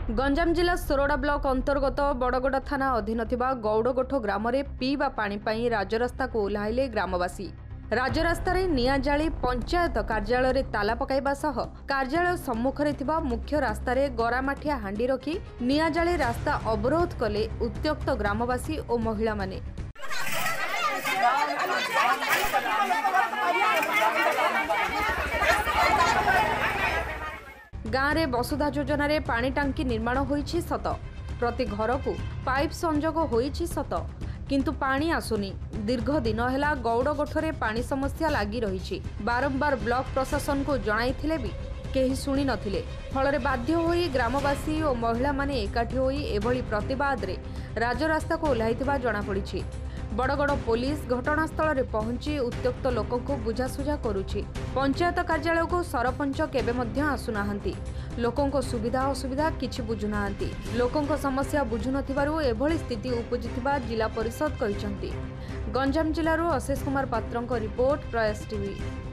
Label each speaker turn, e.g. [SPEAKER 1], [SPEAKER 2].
[SPEAKER 1] गंजाम जिला सोरडा ब्लॉक अंतर्गत बड़गड़ थाना अधीन गौड़गोठ ग्राम में पीवा पानी पाई राजरास्ता को ओह्लाइले ग्रामवासी। राजरास्तार निआं जाली पंचायत कार्यालय ताला पकाइबा सह कार्यालय सम्मुखरे थिबा मुख्य रास्तार गरामाठिया हांडी रखी निआं जाली रास्ता अवरोध कले उत्त्यक्त ग्रामवासी और महिला माने। गाँव में वसुधा योजना रे पानी टांकी निर्माण होईछि सत, प्रति घर को पाइप संजोग होईछि सत, किंतु पानी आसुनी। दीर्घ दिन है गौड़गोठरे पानी समस्या लगी रही। बारंबार ब्लॉक प्रशासन को जणाइथिले भी केही शुणी नथिले। फल बाध्य होई ग्रामवासी और महिला माने एकाठी होई एभली प्रतिवाद रे राजरास्ता को ओह्लाइथिबा जणा पड़िछि। बड़गड़ पुलिस घटनास्थल में पहुंची उत्त्यक्त लोकों को बुझासुझा करुछि। पंचायत कार्यालय को सरपंच केबे मध्य आसुनाहांती। लोकों को सुविधा असुविधा किछि बुझुनाहांती। लोकों को समस्या बुझुनथिबारु एभली स्थिति उपजिथिबा जिला परिषद कहिसंती। गंजाम जिल्लारू अशेष कुमार पात्रଙ୍କ रिपोर्ट प्रयास टीवी।